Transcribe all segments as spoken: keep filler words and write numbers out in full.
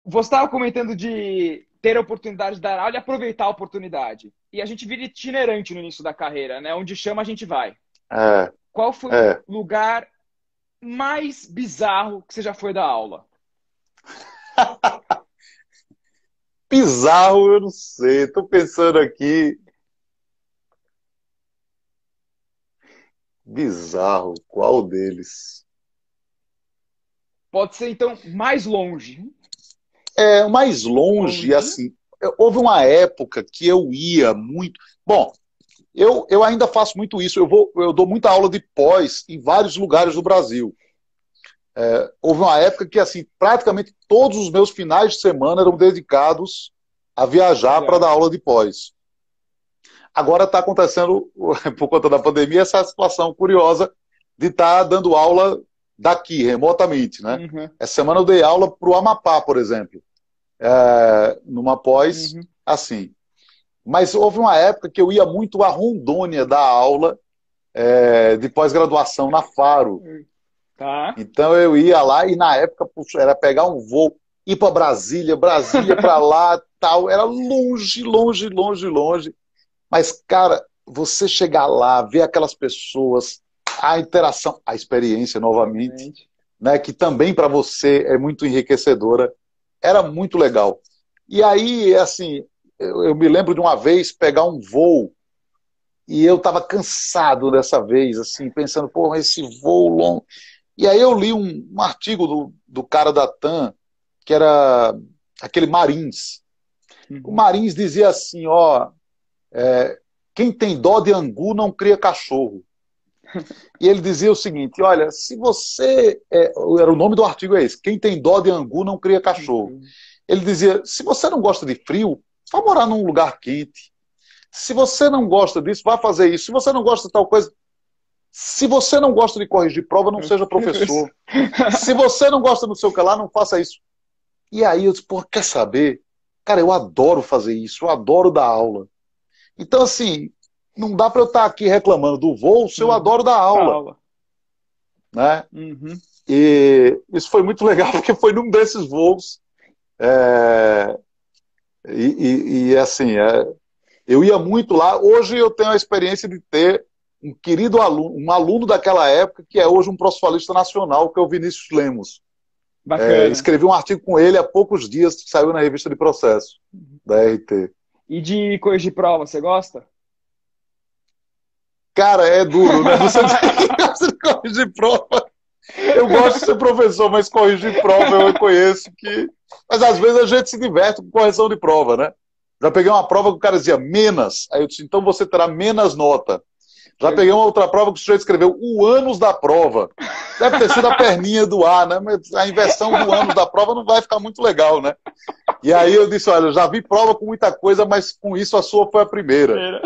Você estava comentando de ter a oportunidade de dar aula e aproveitar a oportunidade. E a gente vira itinerante no início da carreira, né? Onde chama, a gente vai. É, Qual foi o é. lugar mais bizarro que você já foi dar aula? Bizarro, eu não sei. Tô pensando aqui. Bizarro, qual deles? Pode ser, então, mais longe. É, mais longe, Longe. assim, houve uma época que eu ia muito. Bom, eu, eu ainda faço muito isso. Eu, vou, eu dou muita aula de pós em vários lugares do Brasil. É, houve uma época que, assim, praticamente todos os meus finais de semana eram dedicados a viajar para dar Viagem. aula de pós. Agora está acontecendo, por conta da pandemia, essa situação curiosa de estar tá dando aula daqui, remotamente, né? Uhum, Essa semana eu dei aula para o Amapá, por exemplo, é, numa pós, uhum. assim. Mas houve uma época que eu ia muito a Rondônia dar aula é, de pós-graduação na Faro. Tá. Então eu ia lá e na época puxa, era pegar um voo, ir para Brasília, Brasília para lá, tal. Era longe, longe, longe, longe. Mas, cara, você chegar lá, ver aquelas pessoas, a interação, a experiência novamente, Obviamente. né, que também para você é muito enriquecedora, era muito legal. E aí, assim, eu, eu me lembro de uma vez pegar um voo e eu estava cansado dessa vez, assim, pensando, porra, esse voo longo. E aí eu li um, um artigo do, do cara da TAM, que era aquele Marins. O Uhum. Marins dizia assim, ó, quem tem dó de angu não cria cachorro. E ele dizia o seguinte, olha, se você... É, era o nome do artigo é esse, quem tem dó de angu não cria cachorro. Ele dizia, se você não gosta de frio, vá morar num lugar quente. Se você não gosta disso, vá fazer isso. Se você não gosta de tal coisa... Se você não gosta de corrigir prova, não seja professor. Se você não gosta do seu que lá, não faça isso. E aí eu disse, pô, quer saber? Cara, eu adoro fazer isso, eu adoro dar aula. Então, assim, não dá para eu estar aqui reclamando do voo se eu Uhum. adoro dar Da aula, aula. né? Uhum. E isso foi muito legal, porque foi num desses voos. É, e, e, e, assim, é, eu ia muito lá. Hoje eu tenho a experiência de ter um querido aluno, um aluno daquela época, que é hoje um processualista nacional, que é o Vinícius Lemos. É, Bacana. escrevi um artigo com ele há poucos dias, que saiu na revista de processo, da R T. E de corrigir prova, você gosta? Cara, é duro, né? Você gosta de corrigir prova. Eu gosto de ser professor, mas corrigir prova eu reconheço que. Mas às vezes a gente se diverte com correção de prova, né? Já peguei uma prova que o cara dizia menos, aí eu disse, então você terá menos nota. Já peguei uma outra prova que o sujeito escreveu o ânus da prova. Deve ter sido a perninha do A, né? Mas a inversão do ânus da prova não vai ficar muito legal, né? E aí eu disse, olha, eu já vi prova com muita coisa, mas com isso a sua foi a primeira. Primeira.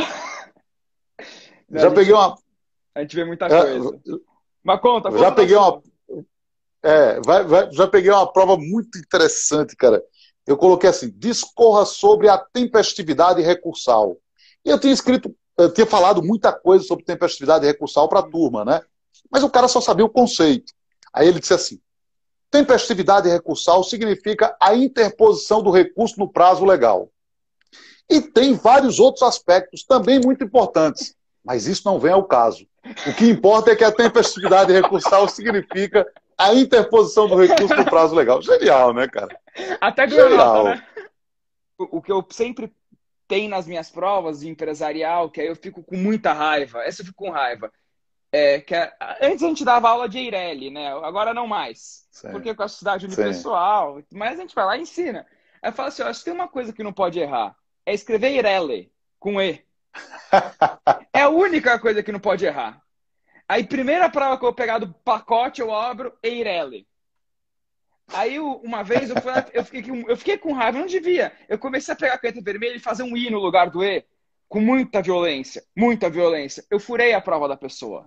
A Já peguei gente, uma. a gente vê muita coisa. Mas conta, Já conta da peguei uma. sua. É, vai, vai, já peguei uma prova muito interessante, cara. Eu coloquei assim: discorra sobre a tempestividade recursal. E eu tinha escrito, eu tinha falado muita coisa sobre tempestividade recursal para a turma, né? Mas o cara só sabia o conceito. Aí ele disse assim: tempestividade recursal significa a interposição do recurso no prazo legal. E tem vários outros aspectos também muito importantes, mas isso não vem ao caso. O que importa é que a tempestividade recursal significa a interposição do recurso no prazo legal. Genial, né, cara? Até ganhou nota, Genial. né? O, o que eu sempre tenho nas minhas provas de empresarial, que aí eu fico com muita raiva. Essa eu fico com raiva. É, que é, antes a gente dava aula de Eireli, né? Agora não mais. Sim, Porque com a sociedade sim. unipessoal, mas a gente vai lá e ensina. Aí fala assim, ó, se tem uma coisa que não pode errar, é escrever Eireli, com E. É a única coisa que não pode errar. Aí, primeira prova que eu vou pegar do pacote, eu abro Eireli. Aí, uma vez, eu, fui, eu, fiquei, com- eu fiquei com raiva, não devia. Eu comecei a pegar a caneta vermelha e fazer um I no lugar do E, com muita violência, muita violência. Eu furei a prova da pessoa.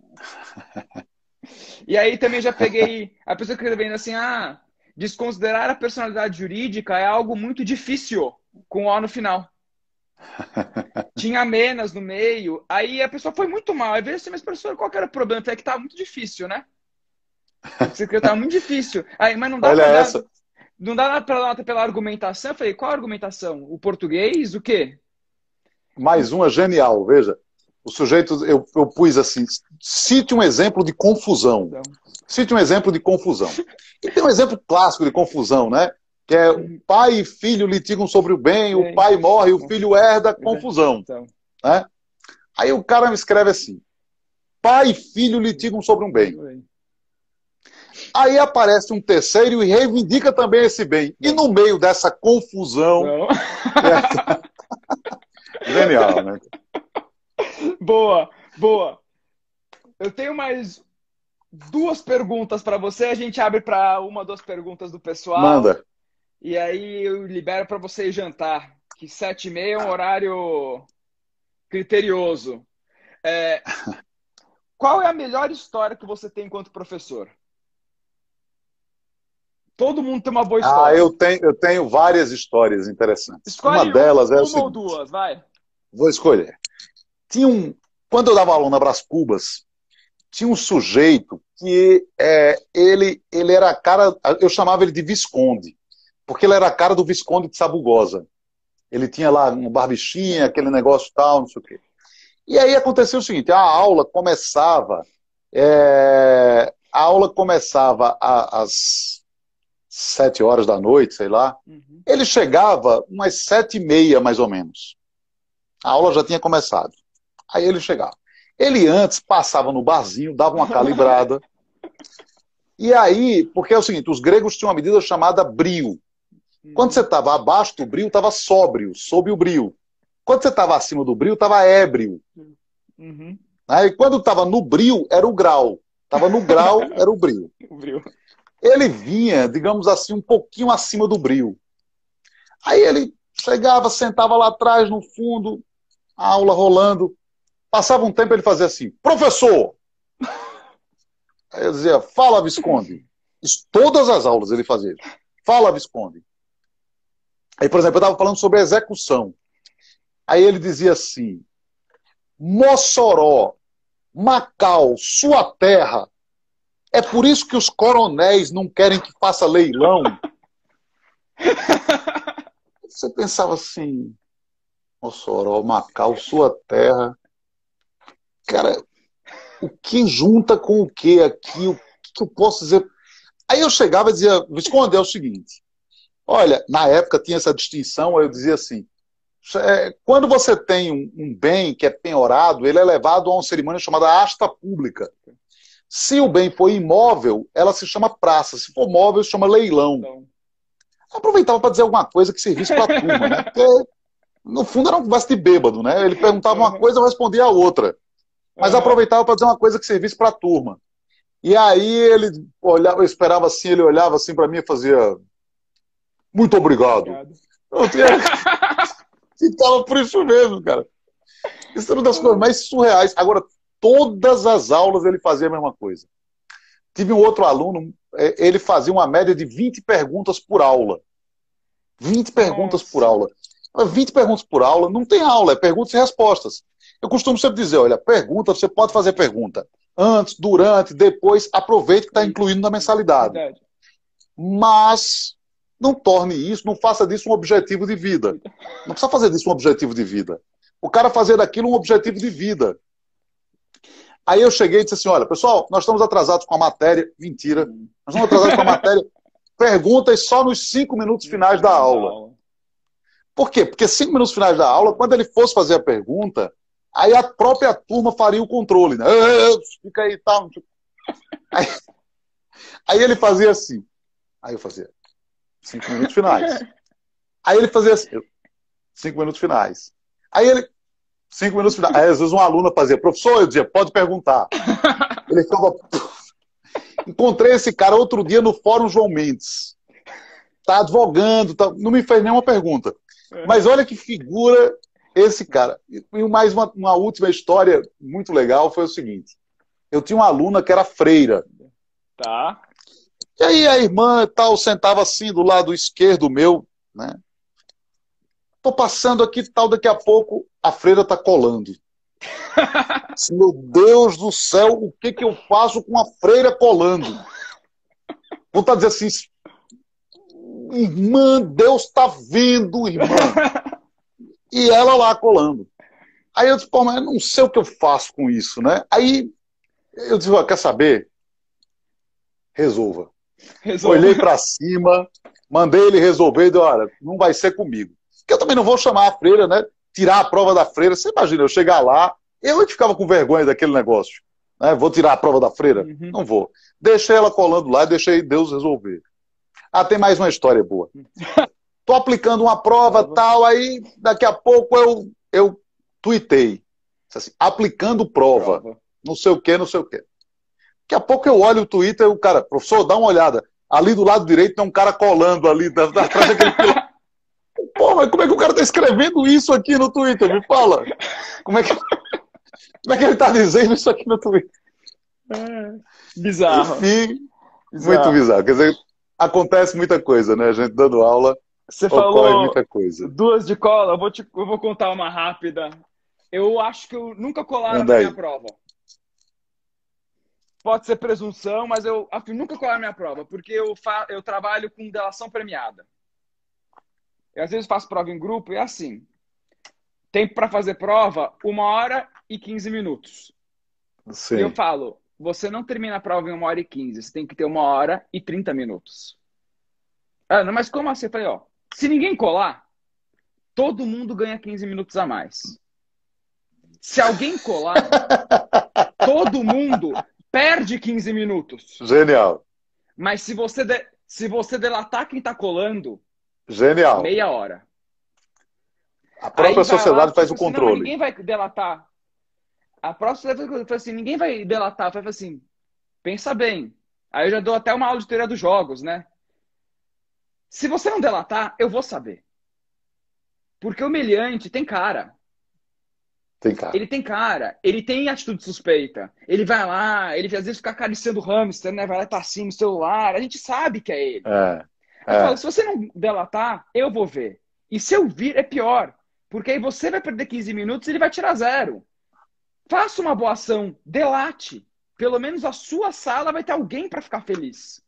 E aí também já peguei a pessoa escrevendo assim, ah, desconsiderar a personalidade jurídica é algo muito difícil, com O no final. Tinha menos no meio, aí a pessoa foi muito mal. Aí veio assim, mas professor, qual que era o problema? Até que tava muito difícil, né? Você que tava muito difícil. Aí, mas não dá Olha para dar. essa. não dá nada para nota pela argumentação. Eu falei, qual a argumentação? O português, o quê? Mais uma genial, veja. O sujeito, eu, eu pus assim, cite um exemplo de confusão. Não. Cite um exemplo de confusão. E tem um exemplo clássico de confusão, né? Que é o pai e filho litigam sobre o bem, o pai morre, o filho herda, confusão. Né? Aí o cara me escreve assim, pai e filho litigam sobre um bem. Aí aparece um terceiro e reivindica também esse bem. E no meio dessa confusão... É... Genial, né? Boa, boa. Eu tenho mais duas perguntas para você. A gente abre para uma, duas perguntas do pessoal. Manda. E aí eu libero para você ir jantar. Que sete e meia é um horário criterioso. É... Qual é a melhor história que você tem enquanto professor? Todo mundo tem uma boa história. Ah, eu tenho, eu tenho várias histórias interessantes. Escolhe uma delas um, é o uma seguinte, ou duas, vai. Vou escolher. Tinha um, quando eu dava aula na Brás Cubas, tinha um sujeito que é, ele, ele era a cara, eu chamava ele de Visconde, porque ele era a cara do Visconde de Sabugosa. Ele tinha lá uma barbichinha, aquele negócio tal, não sei o quê. E aí aconteceu o seguinte, a aula começava, é, a aula começava às sete horas da noite, sei lá. Uhum. Ele chegava umas sete e meia, mais ou menos. A aula já tinha começado. Aí ele chegava. Ele antes passava no barzinho, dava uma calibrada. E aí, porque é o seguinte, os gregos tinham uma medida chamada brio. Quando você estava abaixo do brio, estava sóbrio, sob o brio. Quando você estava acima do brio, estava ébrio. Uhum. Aí quando estava no brio, era o grau. Estava no grau, era o brio. Ele vinha, digamos assim, um pouquinho acima do brio. Aí ele chegava, sentava lá atrás, no fundo, a aula rolando. Passava um tempo, ele fazia assim, professor! Aí eu dizia, fala, Visconde. Isso, todas as aulas ele fazia isso. Fala, Visconde. Aí, por exemplo, eu estava falando sobre a execução. Aí ele dizia assim, Mossoró, Macau, sua terra, é por isso que os coronéis não querem que faça leilão. Você pensava assim, Mossoró, Macau, sua terra. Cara, o que junta com o que aqui? O que eu posso dizer? Aí eu chegava e dizia, Visconde, é o seguinte. Olha, na época tinha essa distinção, eu dizia assim, quando você tem um, um bem que é penhorado, ele é levado a uma cerimônia chamada asta pública. Se o bem for imóvel, ela se chama praça. Se for móvel, se chama leilão. Então... Aproveitava para dizer alguma coisa que servisse para a turma, né? Porque, no fundo, era uma conversa de bêbado, né? Ele perguntava uma coisa, eu respondia a outra. Mas aproveitava para dizer uma coisa que servisse para a turma. E aí ele olhava, eu esperava assim, ele olhava assim para mim e fazia muito obrigado. obrigado. Ficava por isso mesmo, cara. Isso é uma das coisas mais surreais. Agora, todas as aulas ele fazia a mesma coisa. Tive um outro aluno, ele fazia uma média de vinte perguntas por aula. vinte perguntas Nossa. por aula. vinte perguntas por aula, não tem aula, é perguntas e respostas. Eu costumo sempre dizer, olha, pergunta, você pode fazer pergunta. Antes, durante, depois, aproveite que está incluído na mensalidade. Verdade. Mas não torne isso, não faça disso um objetivo de vida. Não precisa fazer disso um objetivo de vida. O cara fazer daquilo um objetivo de vida. Aí eu cheguei e disse assim, olha, pessoal, nós estamos atrasados com a matéria. Mentira. Nós estamos atrasados com a matéria. Perguntas só nos cinco minutos finais da aula. Por quê? Porque cinco minutos finais da aula, quando ele fosse fazer a pergunta, aí a própria turma faria o controle, né? Fica aí, tá. Aí, aí ele fazia assim. Aí eu fazia cinco minutos finais. Aí ele fazia assim, cinco minutos finais. Aí ele, cinco minutos finais. Aí às vezes um aluno fazia, professor, eu dizia, pode perguntar. Ele ficava... Encontrei esse cara outro dia no Fórum João Mendes. Tá advogando, tá... não me fez nenhuma pergunta. Mas olha que figura esse cara. E mais uma, uma última história muito legal foi o seguinte. Eu tinha uma aluna que era freira. Tá. E aí a irmã tal sentava assim do lado esquerdo meu, né? Tô passando aqui tal, daqui a pouco a freira tá colando. Meu Deus do céu, o que que eu faço com a freira colando? Vou estar dizendo assim, irmã, Deus está vendo, irmã. E ela lá colando. Aí eu disse, pô, mas eu não sei o que eu faço com isso, né? Aí eu disse, ó, quer saber? Resolva. Resolva. Olhei para cima, mandei ele resolver e disse, olha, não vai ser comigo. Porque eu também não vou chamar a freira, né? Tirar a prova da freira. Você imagina, eu chegar lá, eu ficava com vergonha daquele negócio. Né? Vou tirar a prova da freira? Uhum. Não vou. Deixei ela colando lá e deixei Deus resolver. Ah, tem mais uma história boa. Tô aplicando uma prova, prova. tal, aí daqui a pouco eu, eu tuitei. Assim, aplicando prova. prova. Não sei o que, não sei o que. Daqui a pouco eu olho o Twitter e o cara, professor, dá uma olhada. Ali do lado direito tem um cara colando ali, atrás daquele pilar. Pô, mas como é que o cara tá escrevendo isso aqui no Twitter? Me fala. Como é que, como é que ele tá dizendo isso aqui no Twitter? É, bizarro. Enfim, bizarro. Muito bizarro. Quer dizer, acontece muita coisa, né? A gente dando aula, Você ocorre falou muita coisa. Duas de cola, eu vou, te, eu vou contar uma rápida. Eu acho que eu nunca colaram na minha prova. Pode ser presunção, mas eu nunca colaram na minha prova, porque eu, fa, eu trabalho com delação premiada. Eu, às vezes faço prova em grupo e é assim. Tempo para fazer prova, uma hora e quinze minutos. Sim. E eu falo, você não termina a prova em uma hora e quinze, você tem que ter uma hora e trinta minutos. Ah, não, mas como assim? Eu falei, ó, se ninguém colar, todo mundo ganha quinze minutos a mais. Se alguém colar, todo mundo perde quinze minutos. Genial. Mas se você, de, se você delatar quem tá colando, genial. Meia hora. A própria Aí sociedade lá, faz tipo o assim, controle. não, ninguém vai delatar. A própria sociedade fala assim, ninguém vai delatar. Eu falei assim, pensa bem. Aí eu já dou até uma aula de teoria dos jogos, né? Se você não delatar, eu vou saber. Porque o meliante tem cara. Tem cara. Ele tem cara. Ele tem atitude suspeita. Ele vai lá, ele às vezes fica acariciando o hamster, né? Vai lá e tá assim no celular. A gente sabe que é ele. É, eu é. falo, se você não delatar, eu vou ver. E se eu vir, é pior. Porque aí você vai perder quinze minutos e ele vai tirar zero. Faça uma boa ação. Delate. Pelo menos a sua sala vai ter alguém para ficar feliz.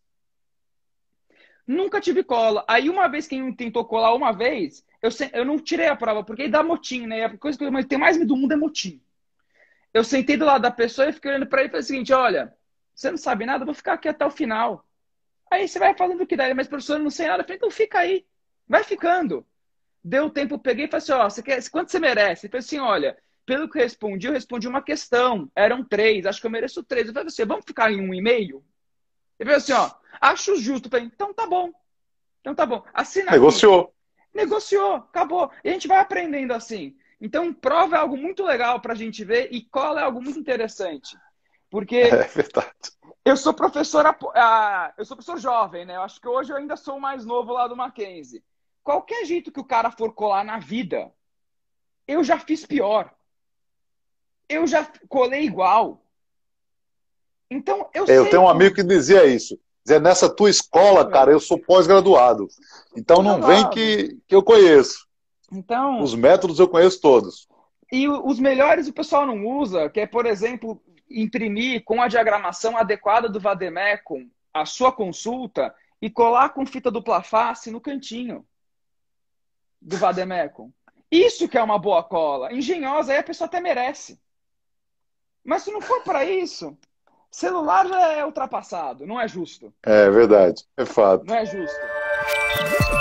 Nunca tive cola. Aí uma vez quem tentou colar uma vez, eu, se... eu não tirei a prova, porque aí dá motim, né? A coisa que eu tenho mais medo do mundo é motim. Eu sentei do lado da pessoa e fiquei olhando para ele e falei o seguinte, olha, você não sabe nada, eu vou ficar aqui até o final. Aí você vai falando o que dá, mas professor, eu não sei nada. Eu falei, então fica aí. Vai ficando. Deu tempo, eu peguei e falei assim, ó, você quer... quanto você merece? Ele falou assim, olha, pelo que eu respondi, eu respondi uma questão. Eram três, acho que eu mereço três. Eu falei assim, vamos ficar em um e meio? Ele falou assim, ó, acho justo. Eu falei, então tá bom. Então tá bom. Assina Negociou. Aqui. Negociou, acabou. E a gente vai aprendendo assim. Então, prova é algo muito legal pra gente ver e cola é algo muito interessante. Porque é verdade. Eu sou professor, ah, eu sou professor jovem, né? Eu acho que hoje eu ainda sou o mais novo lá do Mackenzie. Qualquer jeito que o cara for colar na vida, eu já fiz pior. Eu já colei igual. Então, eu, eu sei Eu tenho um que... amigo que dizia isso. Dizia, nessa tua escola, cara, eu sou pós-graduado. Então não vem que, que eu conheço. Então, os métodos eu conheço todos. E os melhores o pessoal não usa, que é, por exemplo, imprimir com a diagramação adequada do Vademecum a sua consulta e colar com fita dupla face no cantinho do Vademecum. Isso que é uma boa cola. Engenhosa, aí a pessoa até merece. Mas se não for para isso, celular já é ultrapassado. Não é justo. É verdade, é fato. Não é justo.